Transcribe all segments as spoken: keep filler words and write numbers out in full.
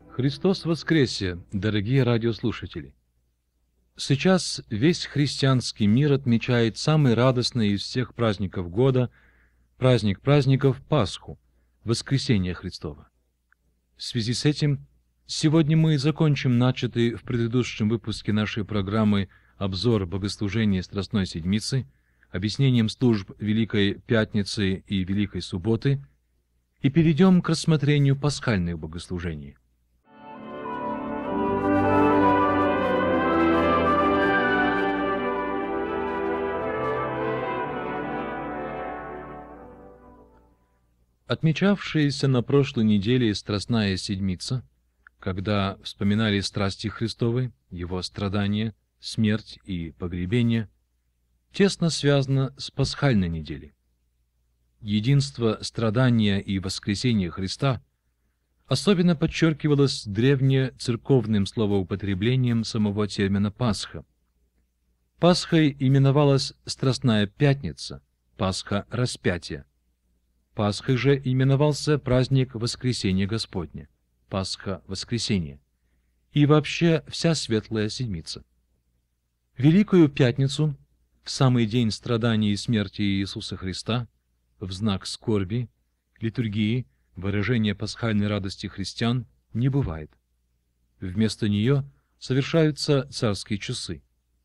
Христос воскресе, дорогие радиослушатели! Сейчас весь христианский мир отмечает самый радостный из всех праздников года, праздник праздников Пасху, Воскресение Христово. В связи с этим, сегодня мы закончим начатый в предыдущем выпуске нашей программы обзор богослужения Страстной Седмицы, объяснением служб Великой Пятницы и Великой Субботы, и перейдем к рассмотрению пасхальных богослужений. Отмечавшаяся на прошлой неделе Страстная Седмица, когда вспоминали страсти Христовы, Его страдания, смерть и погребение, тесно связана с пасхальной неделей. Единство страдания и воскресения Христа особенно подчеркивалось древнецерковным словоупотреблением самого термина «Пасха». Пасхой именовалась Страстная Пятница, Пасха Распятия. Пасхой же именовался праздник Воскресения Господня, Пасха Воскресения, и вообще вся Светлая Седмица. Великую Пятницу, в самый день страданий и смерти Иисуса Христа, в знак скорби, литургии, выражения пасхальной радости христиан не бывает. Вместо нее совершаются царские часы.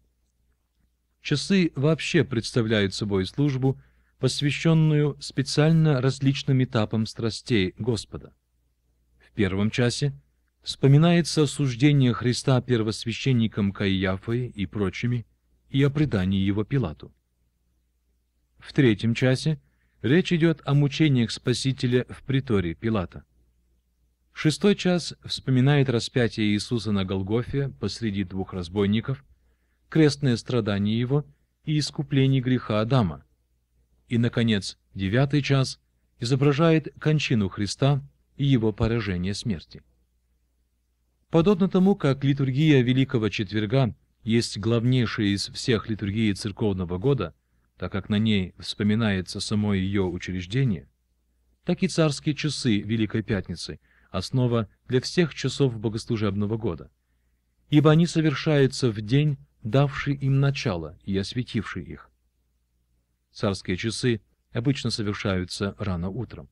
Часы вообще представляют собой службу, посвященную специально различным этапам страстей Господа. В первом часе вспоминается осуждение Христа первосвященником Каиафой и прочими и о предании его Пилату. В третьем часе речь идет о мучениях Спасителя в приторе Пилата. Шестой час вспоминает распятие Иисуса на Голгофе посреди двух разбойников, крестное страдание Его и искупление греха Адама. И, наконец, девятый час изображает кончину Христа и Его поражение смерти. Подобно тому, как литургия Великого Четверга есть главнейшая из всех литургий церковного года, так как на ней вспоминается само ее учреждение, так и царские часы Великой Пятницы – основа для всех часов богослужебного года, ибо они совершаются в день, давший им начало и осветивший их. Царские часы обычно совершаются рано утром.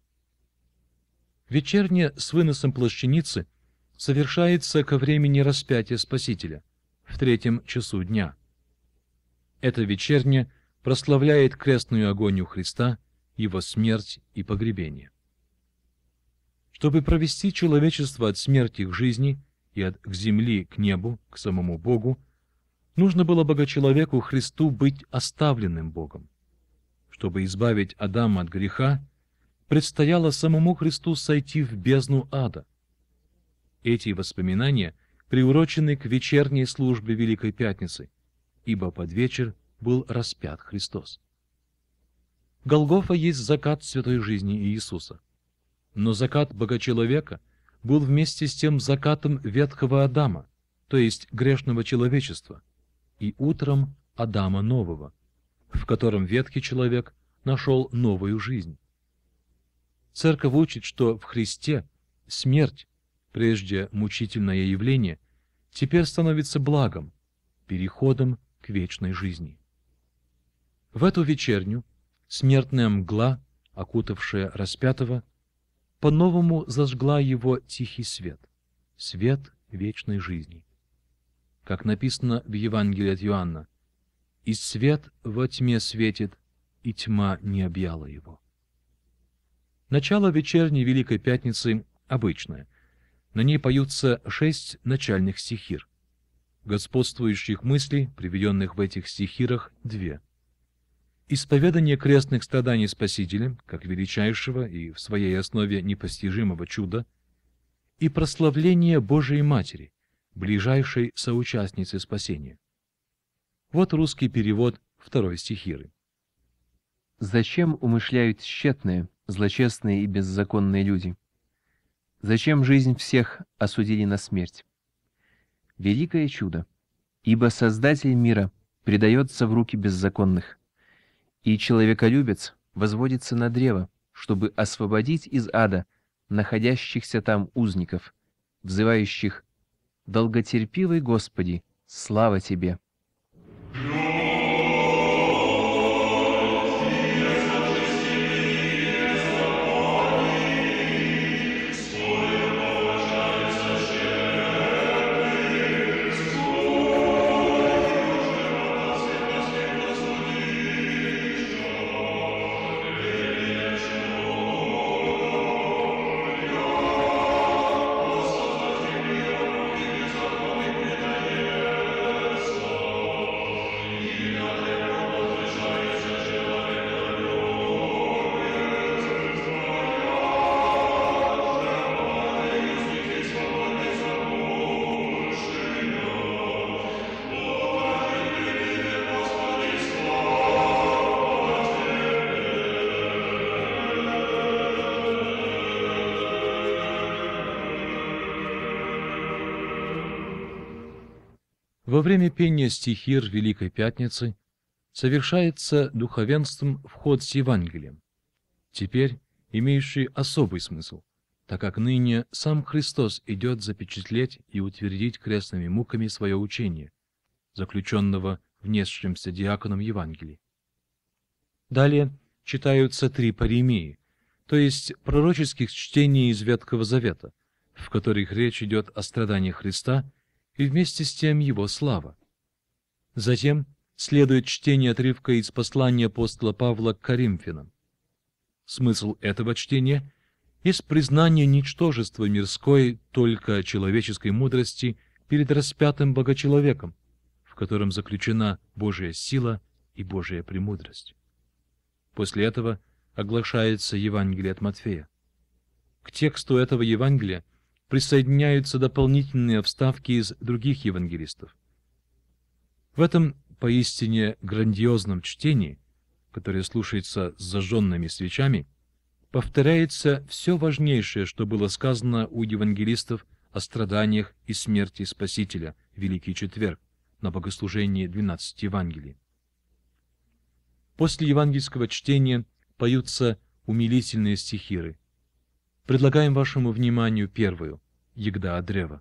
Вечерне с выносом плащаницы совершается ко времени распятия Спасителя, в третьем часу дня. Это вечерне прославляет крестную агонию Христа, Его смерть и погребение. Чтобы провести человечество от смерти к жизни и от к земли к небу, к самому Богу, нужно было Богочеловеку Христу быть оставленным Богом. Чтобы избавить Адама от греха, предстояло самому Христу сойти в бездну ада. Эти воспоминания приурочены к вечерней службе Великой Пятницы, ибо под вечер был распят Христос. Голгофа есть закат святой жизни Иисуса, но закат Богочеловека был вместе с тем закатом ветхого Адама, то есть грешного человечества, и утром Адама нового, в котором ветхий человек нашел новую жизнь. Церковь учит, что в Христе смерть, прежде мучительное явление, теперь становится благом, переходом к вечной жизни. В эту вечерню смертная мгла, окутавшая распятого, по-новому зажгла его тихий свет, свет вечной жизни. Как написано в Евангелии от Иоанна: «И свет во тьме светит, и тьма не объяла его». Начало вечерней Великой Пятницы обычное. На ней поются шесть начальных стихир. Господствующих мыслей, приведенных в этих стихирах, две. Исповедание крестных страданий Спасителя, как величайшего и в своей основе непостижимого чуда, и прославление Божией Матери, ближайшей соучастницы спасения. Вот русский перевод второй стихиры. «Зачем умышляют тщетные, злочестные и беззаконные люди? Зачем жизнь всех осудили на смерть? Великое чудо, ибо Создатель мира предается в руки беззаконных, и человеколюбец возводится на древо, чтобы освободить из ада находящихся там узников, взывающих: «Долготерпивый Господи, слава Тебе!» Во время пения стихир Великой Пятницы совершается духовенством вход с Евангелием, теперь имеющий особый смысл, так как ныне сам Христос идет запечатлеть и утвердить крестными муками свое учение, заключенного в несшемся диаконом Евангелии. Далее читаются три паремии, то есть пророческих чтений из Ветхого Завета, в которых речь идет о страданиях Христа и вместе с тем его слава. Затем следует чтение отрывка из послания апостола Павла к Коринфянам. Смысл этого чтения есть признание ничтожества мирской, только человеческой мудрости перед распятым Богочеловеком, в котором заключена Божья сила и Божья премудрость. После этого оглашается Евангелие от Матфея. К тексту этого Евангелия присоединяются дополнительные вставки из других евангелистов. В этом поистине грандиозном чтении, которое слушается с зажженными свечами, повторяется все важнейшее, что было сказано у евангелистов о страданиях и смерти Спасителя в Великий Четверг на богослужении двенадцати Евангелий. После евангельского чтения поются умилительные стихиры. Предлагаем вашему вниманию первую «Егда от древа».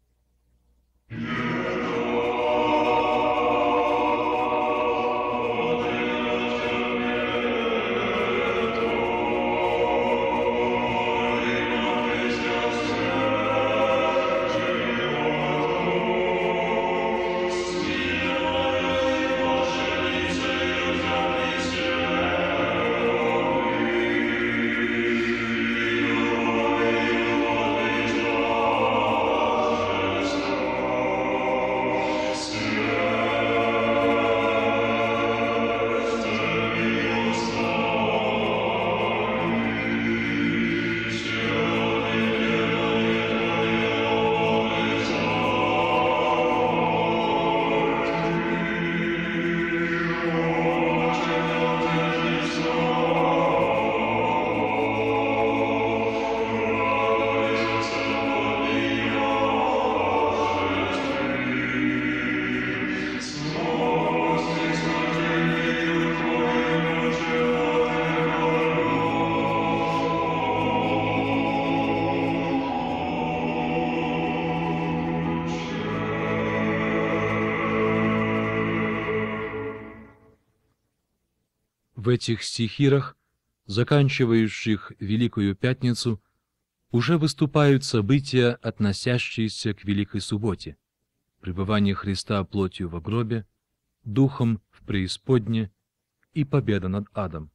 В этих стихирах, заканчивающих Великую Пятницу, уже выступают события, относящиеся к Великой Субботе, пребывание Христа плотью во гробе, духом в преисподне и победа над адом.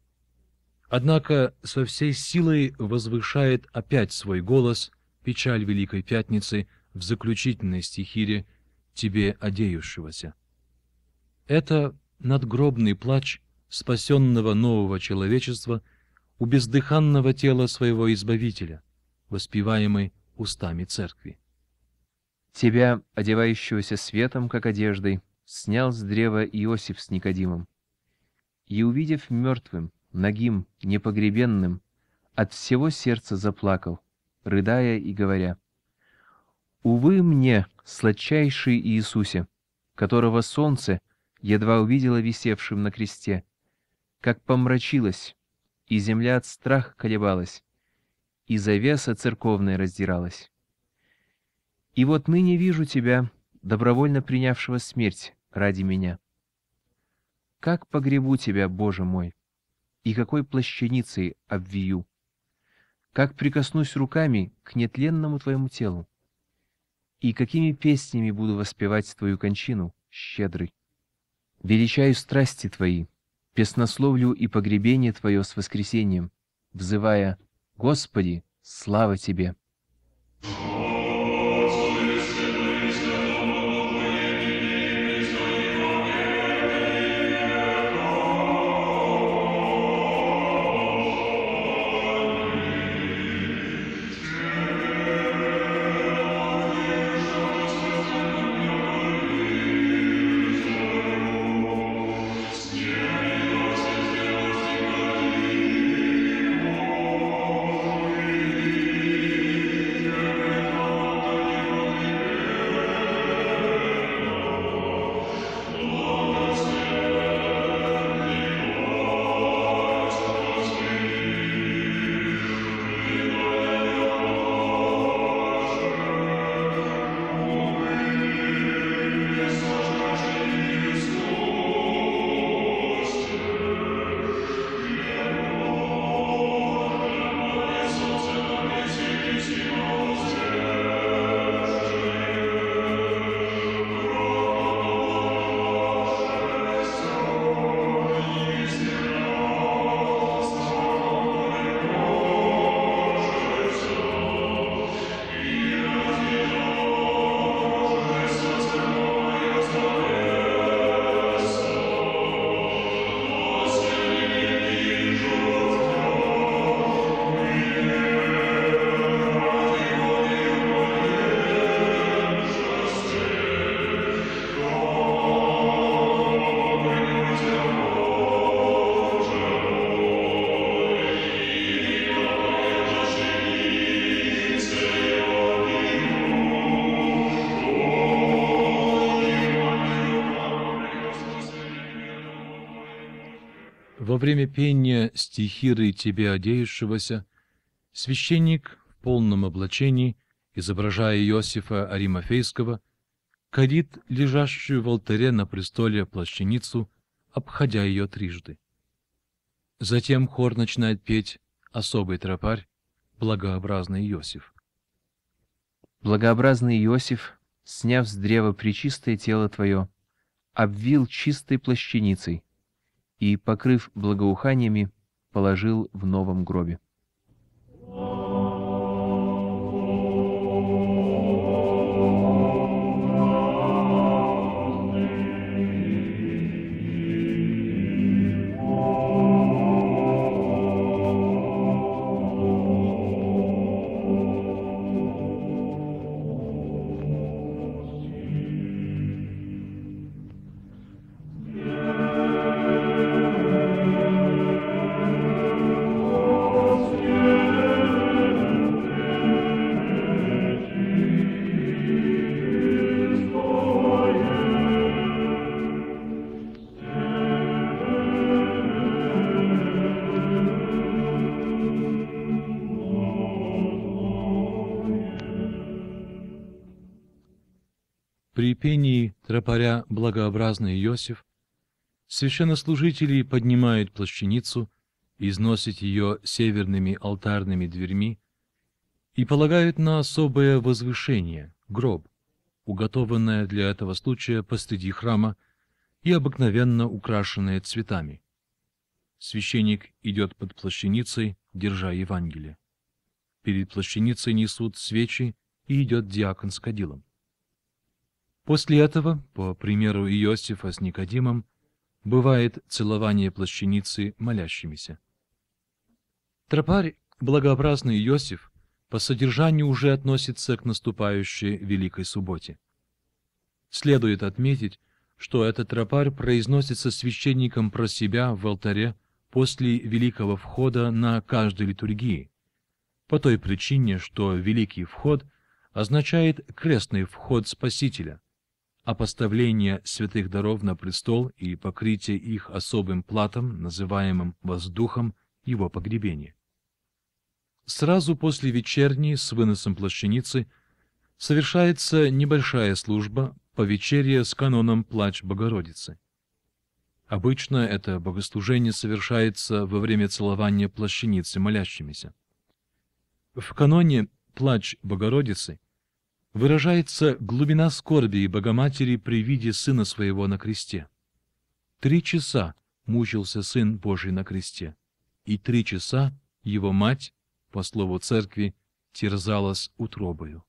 Однако со всей силой возвышает опять свой голос печаль Великой Пятницы в заключительной стихире «Тебе одеющегося». Это надгробный плач спасенного нового человечества у бездыханного тела своего Избавителя, воспеваемый устами Церкви. Тебя, одевающегося светом, как одеждой, снял с древа Иосиф с Никодимом. И, увидев мертвым, нагим, непогребенным, от всего сердца заплакал, рыдая и говоря: «Увы мне, сладчайший Иисусе, которого солнце едва увидело висевшим на кресте, как помрачилась, и земля от страха колебалась, и завеса церковная раздиралась. И вот ныне вижу тебя, добровольно принявшего смерть ради меня. Как погребу тебя, Боже мой, и какой плащаницей обвию? Как прикоснусь руками к нетленному твоему телу? И какими песнями буду воспевать твою кончину, щедрый? Величаю страсти твои, песнословлю и погребение твое с воскресением, взывая: Господи, слава тебе! Во время пения стихиры тебе одеявшегося, священник в полном облачении, изображая Иосифа Аримафейского, кадит лежащую в алтаре на престоле плащаницу, обходя ее трижды. Затем хор начинает петь особый тропарь, благообразный Иосиф. Благообразный Иосиф, сняв с древа пречистое тело твое, обвил чистой плащаницей и, покрыв благоуханиями, положил в новом гробе. При пении тропаря «Благообразный Иосиф» священнослужители поднимают плащаницу, износят ее северными алтарными дверьми и полагают на особое возвышение, гроб, уготованное для этого случая посреди храма и обыкновенно украшенное цветами. Священник идет под плащаницей, держа Евангелие. Перед плащаницей несут свечи, и идет диакон с кадилом. После этого, по примеру Иосифа с Никодимом, бывает целование плащаницы молящимися. Тропарь, благообразный Иосиф, по содержанию уже относится к наступающей Великой Субботе. Следует отметить, что этот тропарь произносится священником про себя в алтаре после Великого Входа на каждой литургии, по той причине, что Великий Вход означает крестный вход Спасителя, а поставление святых даров на престол и покрытие их особым платом, называемым воздухом, его погребение. Сразу после вечерни с выносом плащаницы совершается небольшая служба по вечере с каноном «Плач Богородицы». Обычно это богослужение совершается во время целования плащаницы молящимися. В каноне «Плач Богородицы» выражается глубина скорби Богоматери при виде Сына Своего на кресте. Три часа мучился Сын Божий на кресте, и три часа Его Мать, по слову Церкви, терзалась утробою.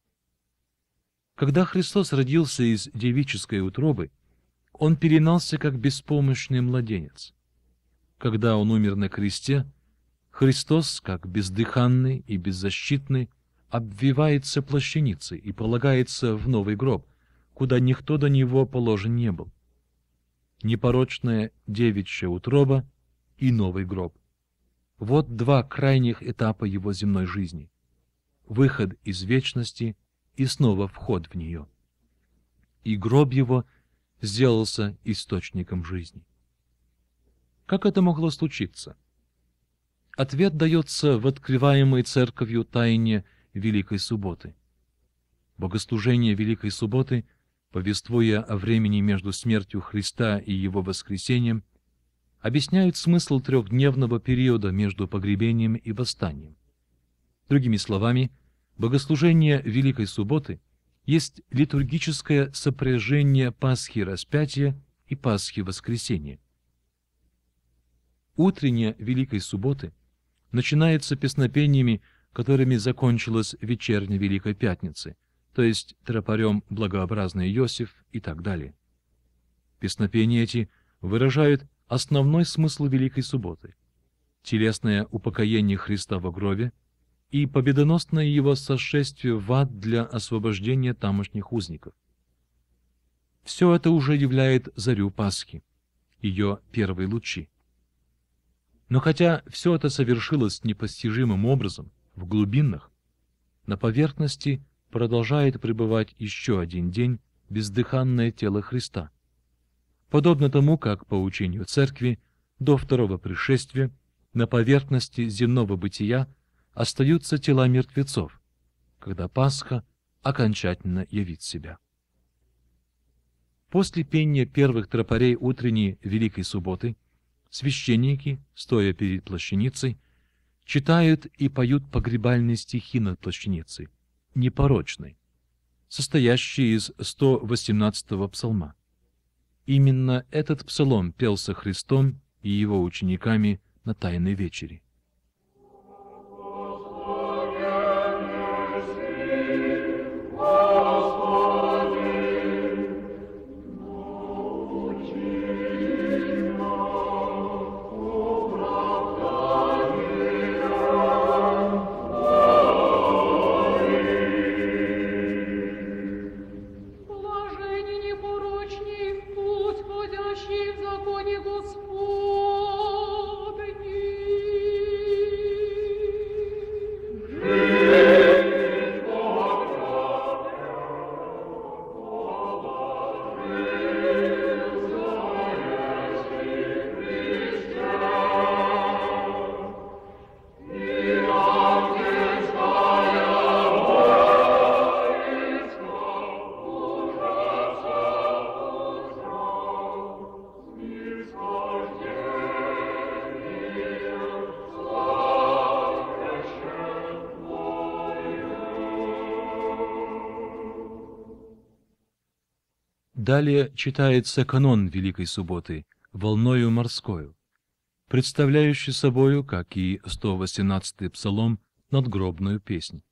Когда Христос родился из девической утробы, Он перенался как беспомощный младенец. Когда Он умер на кресте, Христос, как бездыханный и беззащитный, обвивается плащаницей и полагается в новый гроб, куда никто до Него положен не был. Непорочная девичья утроба и новый гроб. Вот два крайних этапа Его земной жизни. Выход из вечности и снова вход в нее. И гроб Его сделался источником жизни. Как это могло случиться? Ответ дается в открываемой Церковью тайне Великой Субботы. Богослужение Великой Субботы, повествуя о времени между смертью Христа и Его воскресением, объясняют смысл трехдневного периода между погребением и восстанием. Другими словами, богослужение Великой Субботы есть литургическое сопряжение Пасхи Распятия и Пасхи Воскресения. Утренняя Великой Субботы начинается песнопениями, которыми закончилась вечерня Великой Пятницы, то есть тропарем «Благообразный Иосиф» и так далее. Песнопения эти выражают основной смысл Великой Субботы – телесное упокоение Христа во гробе и победоносное Его сошествие в ад для освобождения тамошних узников. Все это уже являет зарю Пасхи, ее первые лучи. Но хотя все это совершилось непостижимым образом, в глубинах, на поверхности продолжает пребывать еще один день бездыханное тело Христа. Подобно тому, как по учению Церкви до второго пришествия на поверхности земного бытия остаются тела мертвецов, когда Пасха окончательно явит себя. После пения первых тропарей утренней Великой Субботы священники, стоя перед плащаницей, читают и поют погребальные стихи над плащаницей, непорочной, состоящие из сто восемнадцатого псалма. Именно этот псалом пелся Христом и Его учениками на Тайной вечере. Далее читается канон Великой Субботы «Волною морскою», представляющий собою, как и сто восемнадцатый псалом, надгробную песнь.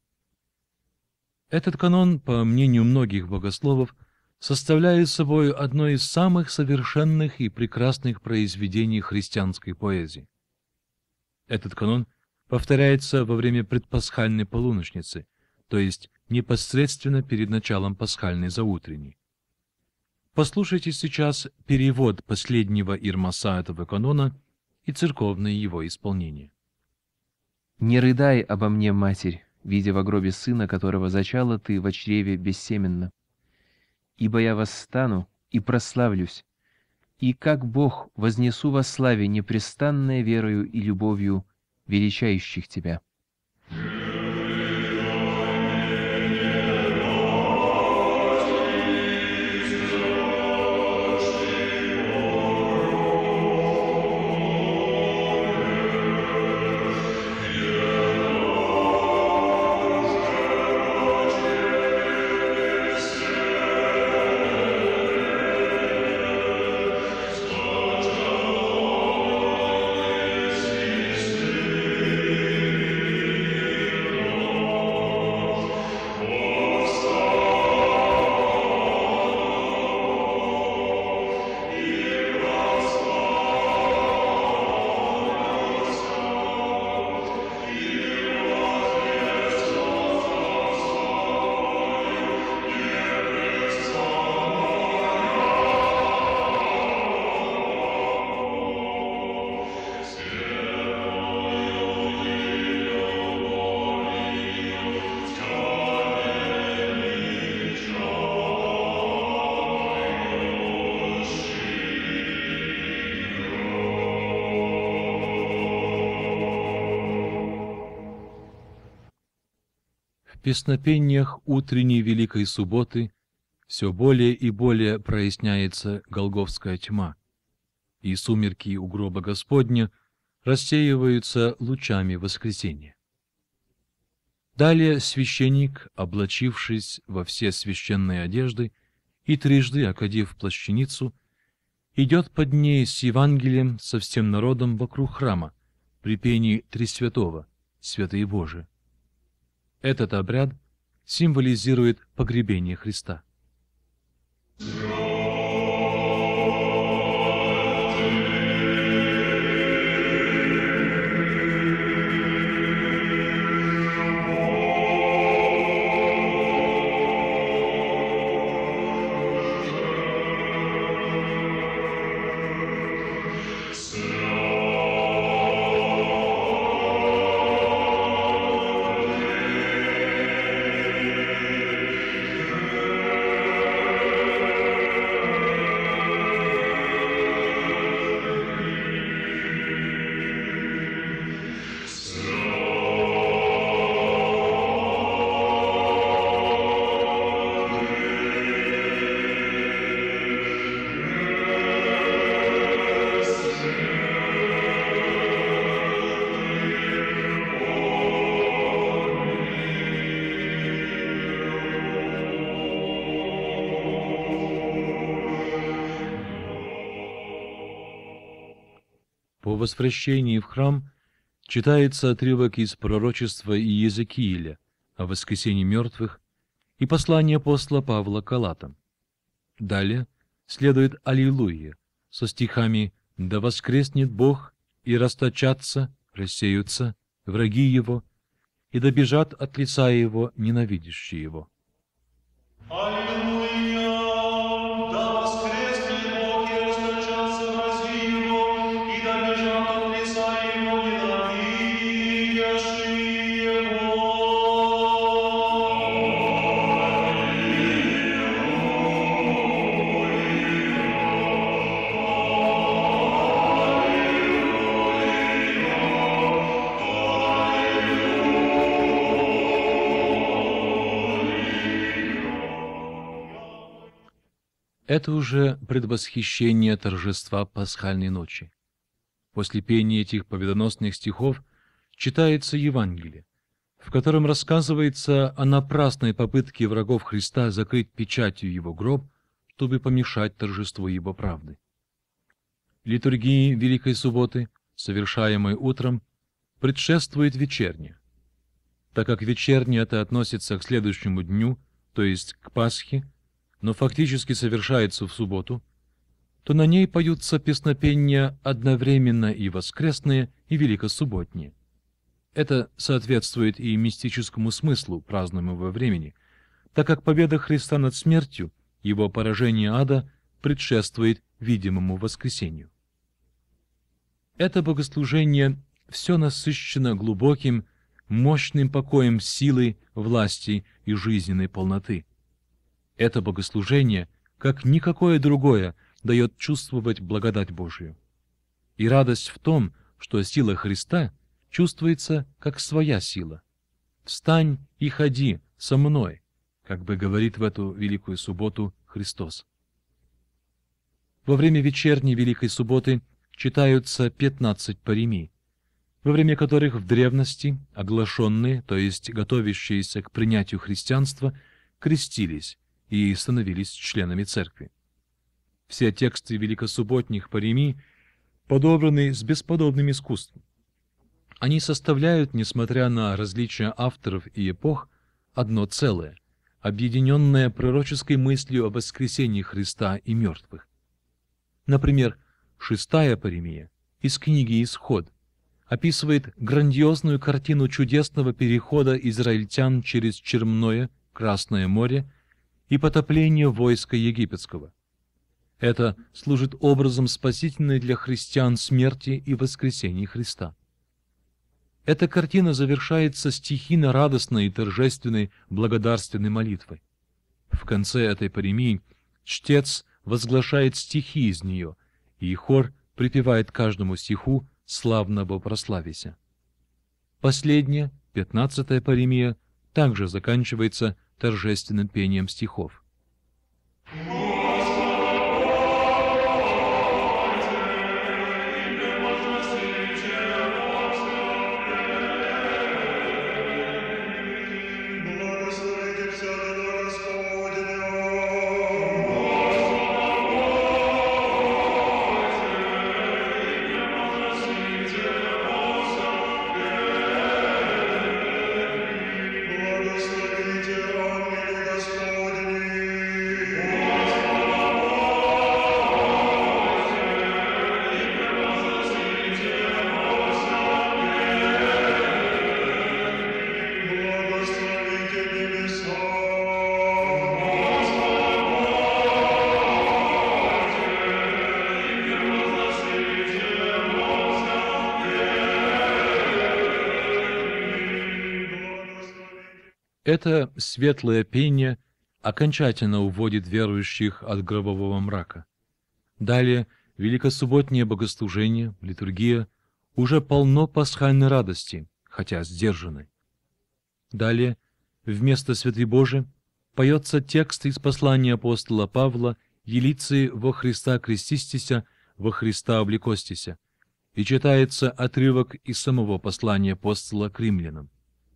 Этот канон, по мнению многих богословов, составляет собой одно из самых совершенных и прекрасных произведений христианской поэзии. Этот канон повторяется во время предпасхальной полуночницы, то есть непосредственно перед началом пасхальной заутренней. Послушайте сейчас перевод последнего ирмаса этого канона и церковное его исполнение. «Не рыдай обо мне, Матерь, видя во гробе сына, которого зачала ты во чреве бессеменно. Ибо я восстану и прославлюсь, и как Бог вознесу во славе непрестанной верою и любовью величающих тебя». песнопениях утренней Великой Субботы все более и более проясняется голгофская тьма, и сумерки у гроба Господня рассеиваются лучами воскресения. Далее священник, облачившись во все священные одежды и трижды окадив плащаницу, идет под ней с Евангелием со всем народом вокруг храма при пении Тресвятого, Святые Божие. Этот обряд символизирует погребение Христа. По возвращении в храм читается отрывок из пророчества Иезекииля о воскресении мертвых и послание апостола Павла к Галатам. Далее следует Аллилуйя со стихами «Да воскреснет Бог, и расточатся, рассеются враги Его, и да бежат от лица Его ненавидящие Его». Это уже предвосхищение торжества Пасхальной ночи. После пения этих победоносных стихов читается Евангелие, в котором рассказывается о напрасной попытке врагов Христа закрыть печатью Его гроб, чтобы помешать торжеству Его правды. Литургии Великой Субботы, совершаемой утром, предшествует вечерня. Так как вечерня это относится к следующему дню, то есть к Пасхе, но фактически совершается в субботу, то на ней поются песнопения одновременно и воскресные, и великосубботние. Это соответствует и мистическому смыслу празднуемого времени, так как победа Христа над смертью, Его поражение ада, предшествует видимому воскресению. Это богослужение все насыщено глубоким, мощным покоем силы, власти и жизненной полноты. Это богослужение, как никакое другое, дает чувствовать благодать Божию. И радость в том, что сила Христа чувствуется как своя сила. «Встань и ходи со мной», как бы говорит в эту Великую Субботу Христос. Во время вечерней Великой Субботы читаются пятнадцать паремий, во время которых в древности оглашенные, то есть готовящиеся к принятию христианства, крестились и становились членами церкви. Все тексты великосубботних паремий подобраны с бесподобным искусством. Они составляют, несмотря на различия авторов и эпох, одно целое, объединенное пророческой мыслью о воскресении Христа и мертвых. Например, шестая паремия из книги «Исход» описывает грандиозную картину чудесного перехода израильтян через Черное, Красное море и потопление войска египетского. Это служит образом спасительной для христиан смерти и воскресения Христа. Эта картина завершается стихийно-радостной и торжественной благодарственной молитвой. В конце этой паремии чтец возглашает стихи из нее, и хор припевает каждому стиху «Славно Бо прославися». Последняя, пятнадцатая паремия, также заканчивается торжественным пением стихов. Это светлое пение окончательно уводит верующих от гробового мрака. Далее великосубботнее богослужение, литургия, уже полно пасхальной радости, хотя сдержанной. Далее вместо святы Божией поется текст из послания апостола Павла «Елицы во Христа крестистися, во Христа облекостися», и читается отрывок из самого послания апостола к римлянам.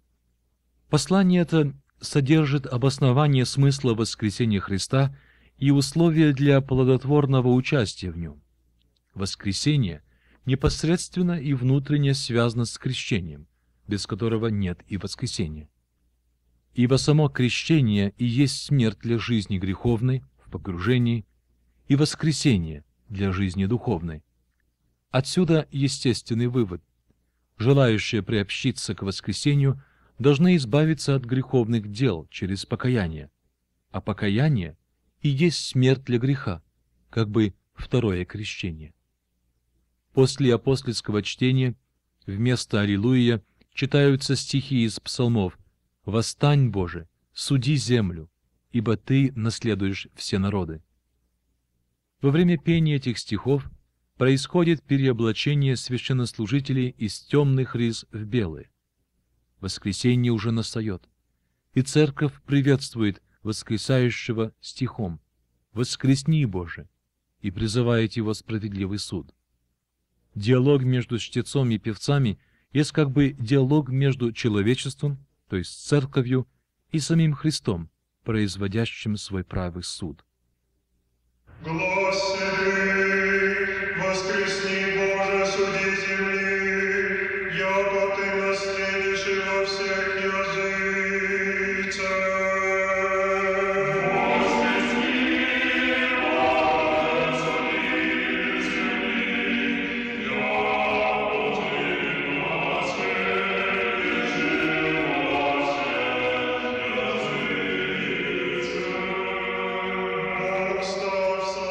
Послание это содержит обоснование смысла воскресения Христа и условия для плодотворного участия в нем. Воскресение непосредственно и внутренне связано с крещением, без которого нет и воскресения. Ибо само крещение и есть смерть для жизни греховной в погружении и воскресение для жизни духовной. Отсюда естественный вывод. Желающие приобщиться к воскресению должны избавиться от греховных дел через покаяние, а покаяние и есть смерть для греха, как бы второе крещение. После апостольского чтения вместо «Аллилуйя» читаются стихи из псалмов «Восстань, Боже, суди землю, ибо Ты наследуешь все народы». Во время пения этих стихов происходит переоблачение священнослужителей из темных рис в белые. Воскресенье уже настает, и церковь приветствует воскресающего стихом «Воскресни, Боже!» и призывает его справедливый суд. Диалог между чтецом и певцами есть как бы диалог между человечеством, то есть церковью, и самим Христом, производящим свой правый суд. Господи, воскресни, Боже, суди земли, яко Ты наследишь и во всех языцах. Воскресни, Боже, суди земли, яко Ты наследишь и во всех языцах.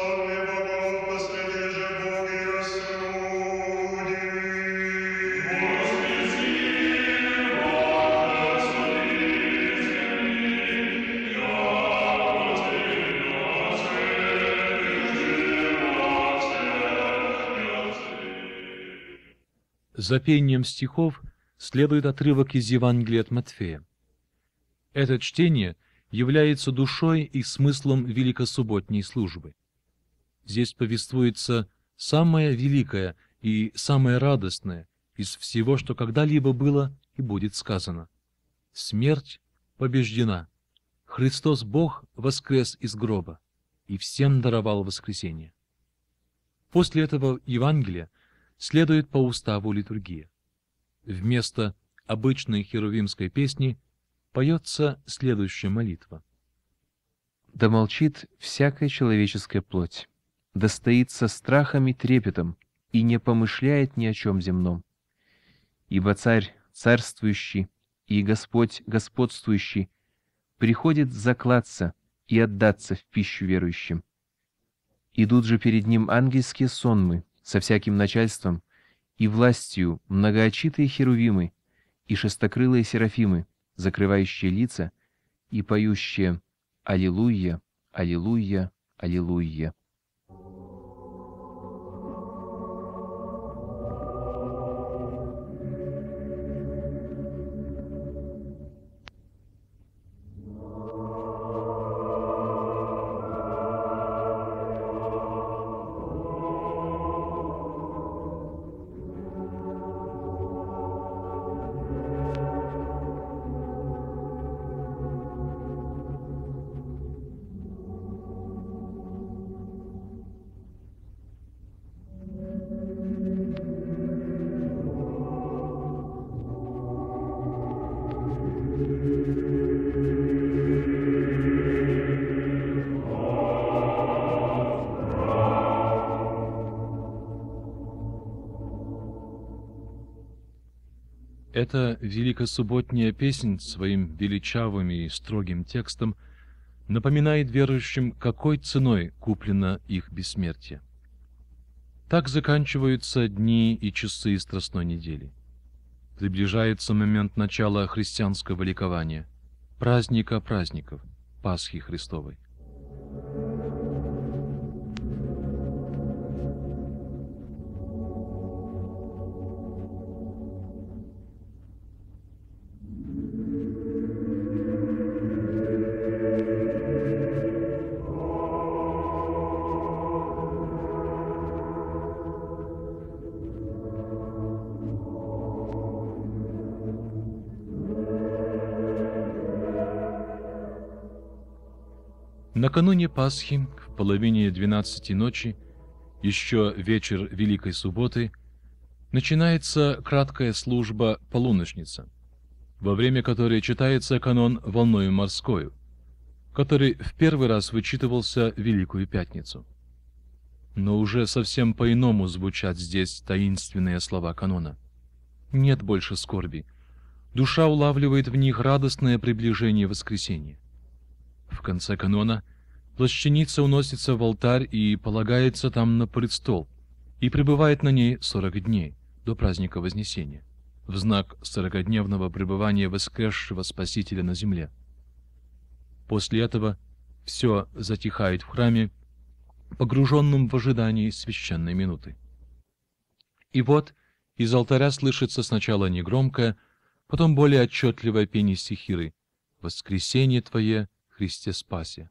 За пением стихов следует отрывок из Евангелия от Матфея. Это чтение является душой и смыслом великосубботней службы. Здесь повествуется самое великое и самое радостное из всего, что когда-либо было и будет сказано. Смерть побеждена. Христос Бог воскрес из гроба и всем даровал воскресение. После этого Евангелия следует по уставу литургия. Вместо обычной херувимской песни поется следующая молитва. «Да молчит всякая человеческая плоть, да стоит со страхом и трепетом, и не помышляет ни о чем земном. Ибо Царь царствующий и Господь господствующий приходит заклаться и отдаться в пищу верующим. Идут же перед Ним ангельские сонмы со всяким начальством и властью многоочитые херувимы и шестокрылые серафимы, закрывающие лица и поющие «Аллилуйя, Аллилуйя, Аллилуйя». Эта великосубботняя песнь своим величавым и строгим текстом напоминает верующим, какой ценой куплено их бессмертие. Так заканчиваются дни и часы Страстной недели. Приближается момент начала христианского ликования, праздника праздников, Пасхи Христовой. Накануне Пасхи, в половине двенадцати ночи, еще вечер Великой Субботы, начинается краткая служба «Полуночница», во время которой читается канон «Волною морскою», который в первый раз вычитывался в Великую Пятницу. Но уже совсем по-иному звучат здесь таинственные слова канона. Нет больше скорби. Душа улавливает в них радостное приближение воскресения. В конце канона плащаница уносится в алтарь и полагается там на престол, и пребывает на ней сорок дней, до праздника Вознесения, в знак сорокодневного пребывания воскресшего Спасителя на земле. После этого все затихает в храме, погруженном в ожидании священной минуты. И вот из алтаря слышится сначала негромкое, потом более отчетливое пение стихиры «Воскресение Твое, Христе Спасе».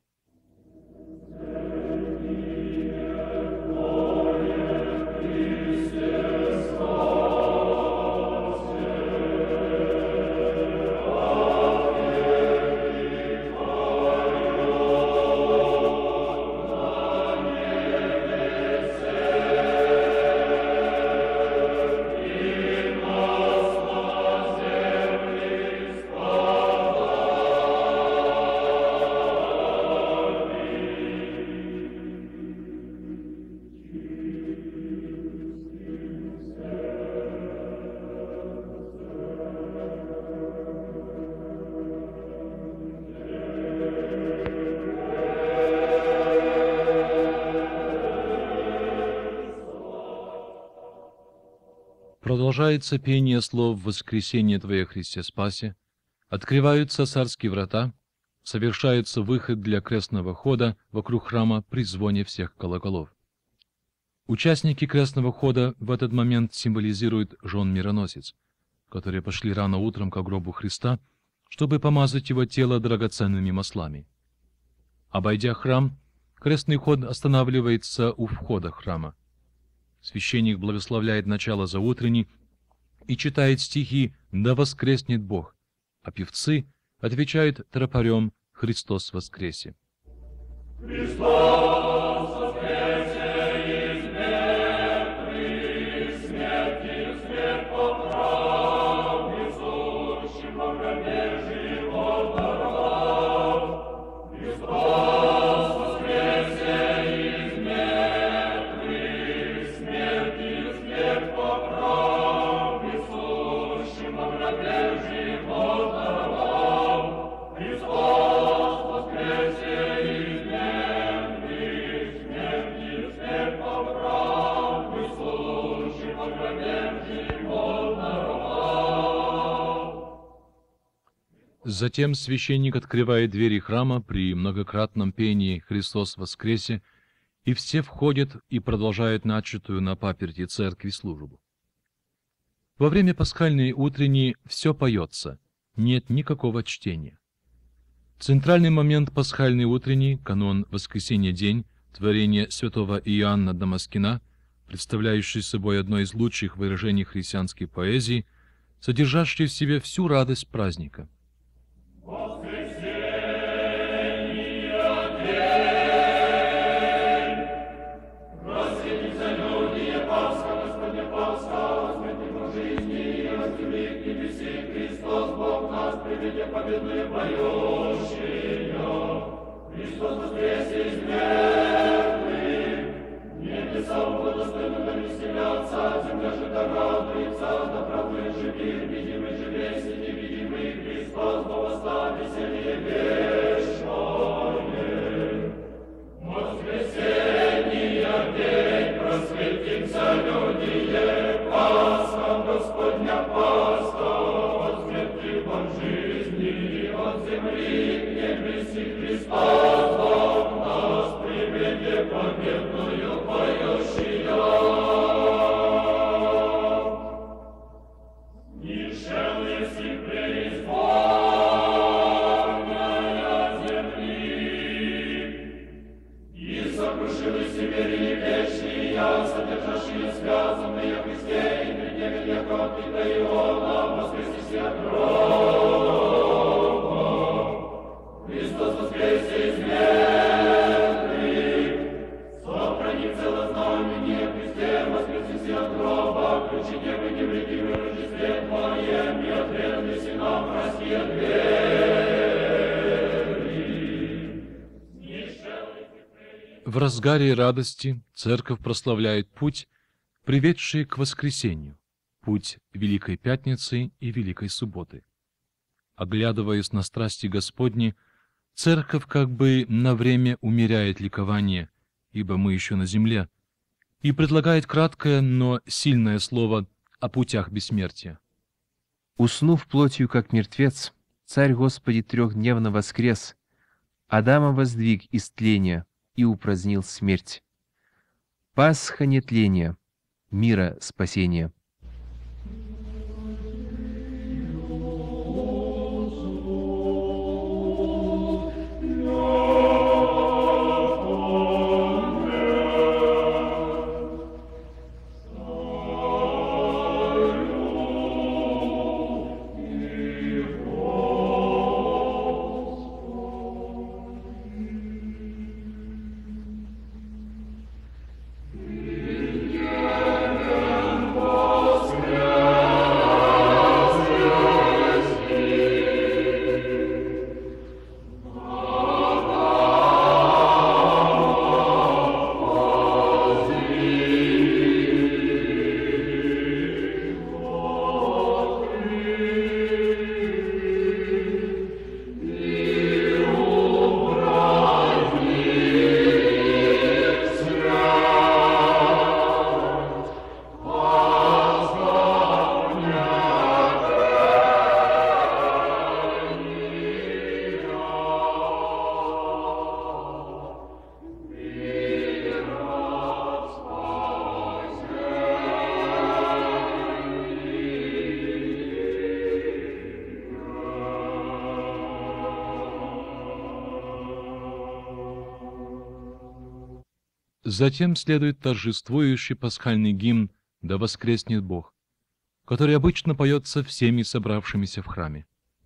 Продолжается пение слов «Воскресение Твое, Христе Спасе», открываются царские врата, совершается выход для крестного хода вокруг храма при звоне всех колоколов. Участники крестного хода в этот момент символизируют жен-мироносец, которые пошли рано утром к гробу Христа, чтобы помазать его тело драгоценными маслами. Обойдя храм, крестный ход останавливается у входа храма. Священник благословляет начало заутренней и читает стихи «Да воскреснет Бог», а певцы отвечают тропарем «Христос воскресе». Христос воскресе из мертвых, смертью смерть поправ, несущим во гробе живот даров. Христос воскресе из мертвых, смертью смерть поправ, несущим во гробе живот даров. Христос воскресе из мертвых, смертью смерть поправ, несущим во гробе живот даров. Затем священник открывает двери храма при многократном пении «Христос воскресе», и все входят и продолжают начатую на паперти церкви службу. Во время пасхальной утренней все поется, нет никакого чтения. Центральный момент пасхальной утренней, канон «Воскресенье день», творение святого Иоанна Дамаскина, представляющий собой одно из лучших выражений христианской поэзии, содержащий в себе всю радость праздника. Победные поющие, Христос воскресе из мертвых, небеса благостойно да веселятся, земля же да радуется, да правдует же мир, видимый В разгаре радости церковь прославляет путь, приведший к воскресению, путь Великой Пятницы и Великой Субботы. Оглядываясь на страсти Господни, церковь как бы на время умеряет ликование, ибо мы еще на земле, и предлагает краткое, но сильное слово о путях бессмертия. Уснув плотью, как мертвец, Царь Господи трехдневно воскрес, Адама воздвиг из тления и упразднил смерть. Пасха нетления, мира спасения. Затем следует торжествующий пасхальный гимн «Да воскреснет Бог», который обычно поется всеми собравшимися в храме.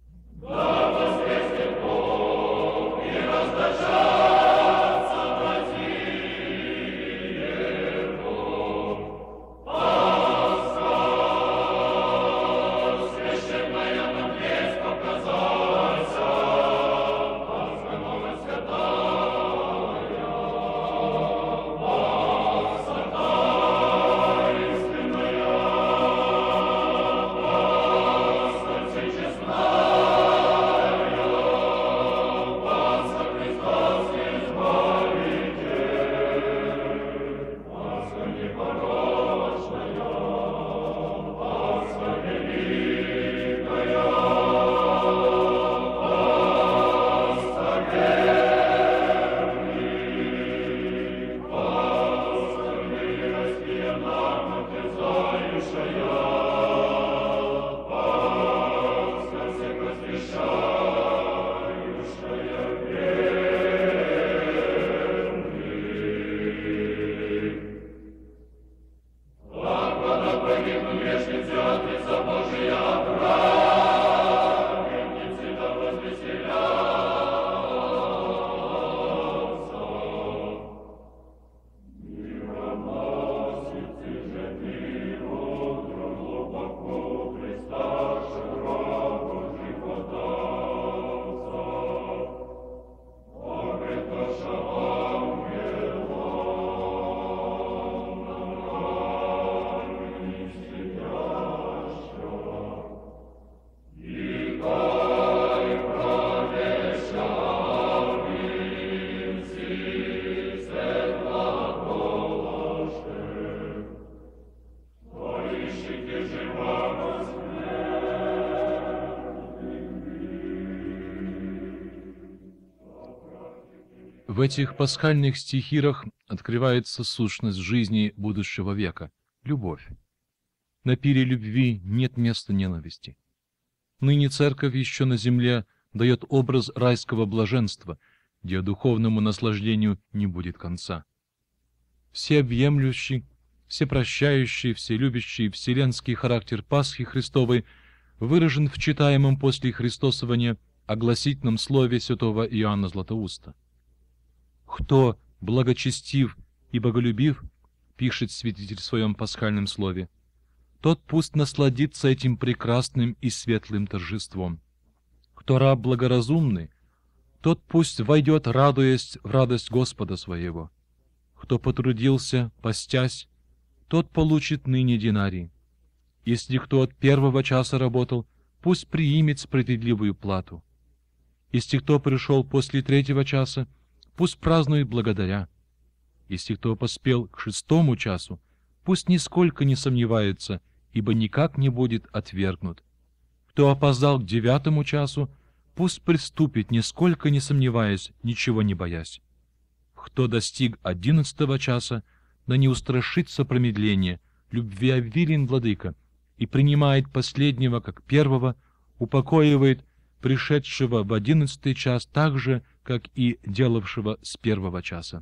В этих пасхальных стихирах открывается сущность жизни будущего века — любовь. На пире любви нет места ненависти. Ныне церковь еще на земле дает образ райского блаженства, где духовному наслаждению не будет конца. Всеобъемлющий, всепрощающий, вселюбящий вселенский характер Пасхи Христовой выражен в читаемом после Христосования огласительном слове святого Иоанна Златоуста. «Кто благочестив и боголюбив, — пишет святитель в своем пасхальном слове, тот пусть насладится этим прекрасным и светлым торжеством. Кто раб благоразумный, тот пусть войдет, радуясь в радость Господа своего. Кто потрудился, постясь, тот получит ныне динарий. Если кто от первого часа работал, пусть приимет справедливую плату. Если кто пришел после третьего часа, пусть празднует благодаря. Если кто поспел к шестому часу, пусть нисколько не сомневается, ибо никак не будет отвергнут. Кто опоздал к девятому часу, пусть приступит, нисколько не сомневаясь, ничего не боясь. Кто достиг одиннадцатого часа, да не устрашится промедления, любвеобилен владыка, и принимает последнего, как первого, упокоивает пришедшего в одиннадцатый час так же, как и делавшего с первого часа.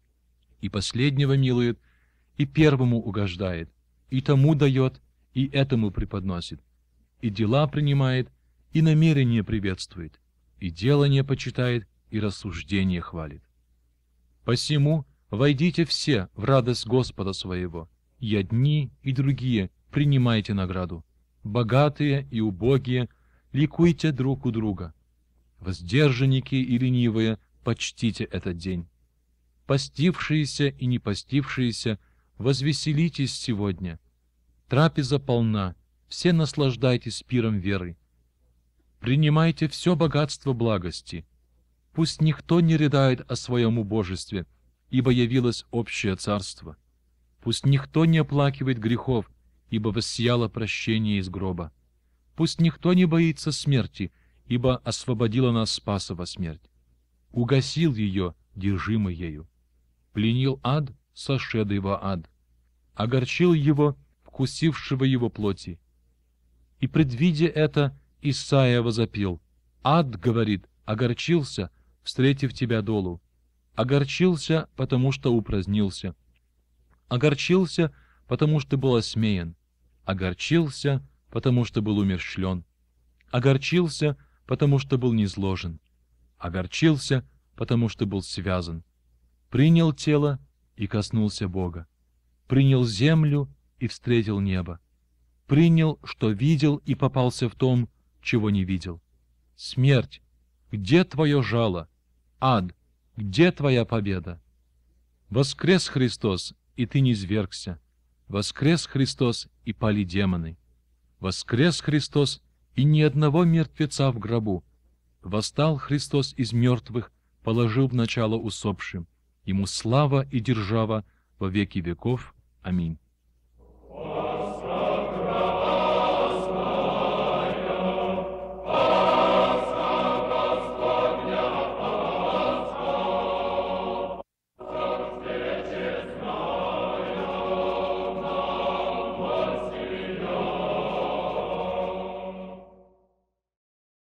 И последнего милует, и первому угождает, и тому дает, и этому преподносит, и дела принимает, и намерение приветствует, и делание почитает, и рассуждение хвалит. Посему войдите все в радость Господа своего, и одни, и другие принимайте награду, богатые и убогие ликуйте друг у друга. Воздержанники и ленивые почтите этот день. Постившиеся и не постившиеся, возвеселитесь сегодня. Трапеза полна, все наслаждайтесь пиром веры. Принимайте все богатство благости. Пусть никто не рыдает о своем убожестве, ибо явилось общее царство. Пусть никто не оплакивает грехов, ибо воссияло прощение из гроба. Пусть никто не боится смерти, ибо освободила нас Спасова смерть. Угасил ее, держимый ею. Пленил ад, сошедший во ад. Огорчил его, вкусившего его плоти. И, предвидя это, Исаия возопил: «Ад, — говорит, — огорчился, встретив тебя долу. Огорчился, потому что упразднился. Огорчился, потому что был осмеян. Огорчился, потому что был умерщвлен. Огорчился, потому что был низложен. Огорчился, потому что был связан. Принял тело и коснулся Бога. Принял землю и встретил небо. Принял, что видел, и попался в том, чего не видел. Смерть, где твое жало? Ад, где твоя победа? Воскрес Христос, и ты низвергся. Воскрес Христос, и пали демоны. Воскрес Христос, и ни одного мертвеца в гробу. Восстал Христос из мертвых, положил в начало усопшим. Ему слава и держава во веки веков. Аминь.